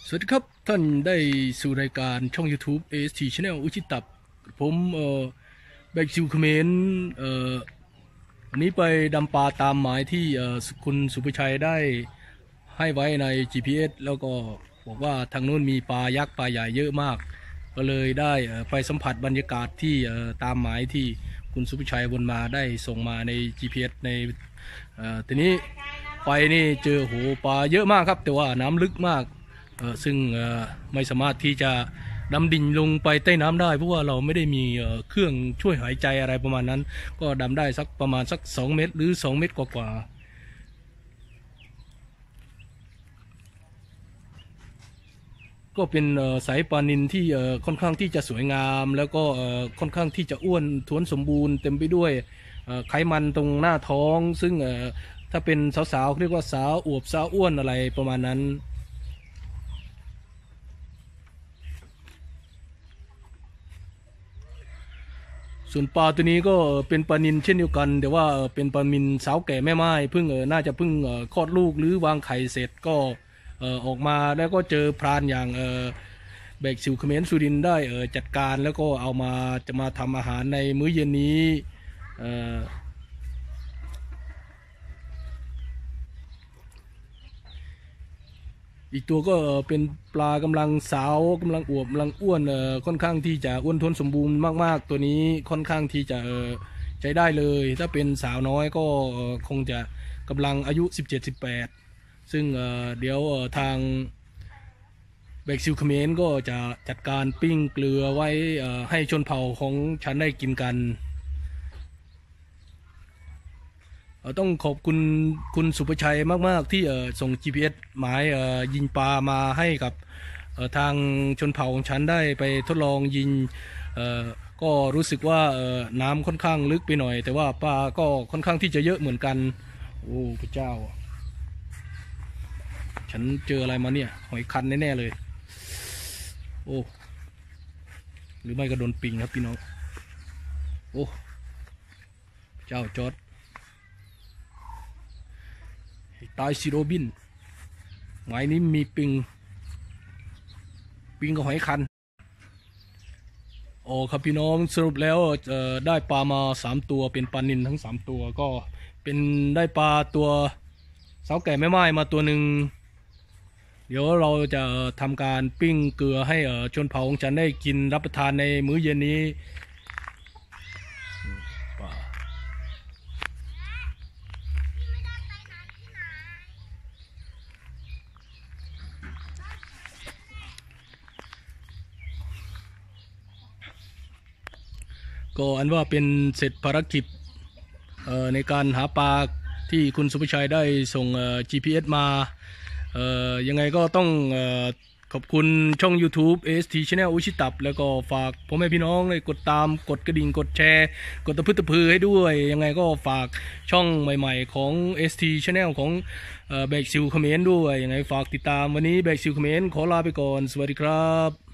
สวัสดีครับท่านได้สู่รายการช่อง YouTube AST Channel อุชิตับผมแบกซิวเขมรวันนี้ไปดำปลาตามหมายที่คุณสุภชัยได้ให้ไว้ใน GPS แล้วก็บอกว่าทางนู้นมีปลายักษ์ปลาใหญ่เยอะมากก็เลยได้ไปสัมผัสบรรยากาศที่ตามหมายที่คุณสุภชัยบนมาได้ส่งมาใน GPS ในทีนี้ไปนี่เจอโหปลาเยอะมากครับแต่ว่าน้ำลึกมากซึ่งไม่สามารถที่จะดำดิ่งลงไปใต้น้ำได้เพราะว่าเราไม่ได้มีเครื่องช่วยหายใจอะไรประมาณนั้นก็ดำได้สักประมาณสัก2 เมตรหรือ2 เมตรกว่าก็เป็นสายปลานิลที่ค่อนข้างที่จะสวยงามแล้วก็ค่อนข้างที่จะอ้วนท้วนสมบูรณ์เต็มไปด้วยไขมันตรงหน้าท้องซึ่งถ้าเป็นสาวๆเรียกว่าสาวอวบสาวอ้วนอะไรประมาณนั้นส่วนปลาตัวนี้ก็เป็นปลานิลเช่นเดียวกันแต่ว่าเป็นปลานิลสาวแก่แม่ไม้เพิ่งน่าจะเพิ่งคลอดลูกหรือวางไข่เสร็จก็ออกมาแล้วก็เจอพรานอย่างแบกสิวเขมรสุรินทร์ได้จัดการแล้วก็เอามาจะมาทำอาหารในมื้อเย็นนี้อีกตัวก็เป็นปลากำลังสาวกำลังอวบกำลังอ้วนค่อนข้างที่จะอ้วนท้วนสมบูรณ์มากๆตัวนี้ค่อนข้างที่จะใช้ได้เลยถ้าเป็นสาวน้อยก็คงจะกำลังอายุ17-18ซึ่งเดี๋ยวทางแบกซิลเขมรก็จะจัดการปิ้งเกลือไว้ให้ชนเผ่าของฉันได้กินกันต้องขอบคุณคุณสุภชัยมากๆที่ส่ง GPS หมายยิงปลามาให้กับทางชนเผ่าของฉันได้ไปทดลองยิงก็รู้สึกว่าน้ำค่อนข้างลึกไปหน่อยแต่ว่าปลาก็ค่อนข้างที่จะเยอะเหมือนกันโอ้พระเจ้าฉันเจออะไรมาเนี่ยหอยคันแน่ๆเลยโอ้หรือไม่ก็โดนปิงครับพี่น้องโอ้เจ้าจอดตายซิโรบินหมายนี้มีปิงกับหอยคันโอ้ครับพี่น้องสรุปแล้วได้ปลามา3 ตัวเป็นปลานิลทั้ง3 ตัวก็เป็นได้ปลาตัวสาวแก่แม่ไม้มาตัวหนึ่งเดี๋ยวเราจะทำการปิ้งเกลือให้ชนเผ่าของฉันได้กินรับประทานในมื้อเย็นนี้ก็อันว่าเป็นเสร็จภารกิจในการหาปลาที่คุณสุภชัยได้ส่งGPS มายังไงก็ต้องขอบคุณช่อง YouTube AST Channel อุชิตับแล้วก็ฝากพ่อแม่พี่น้องเลยกดตามกดกระดิ่งกดแชร์กดตะพึดตะพือให้ด้วยยังไงก็ฝากช่องใหม่ๆของ AST Channel ของแบกซิวเขมรด้วยยังไงฝากติดตามวันนี้แบกซิวเขมรขอลาไปก่อนสวัสดีครับ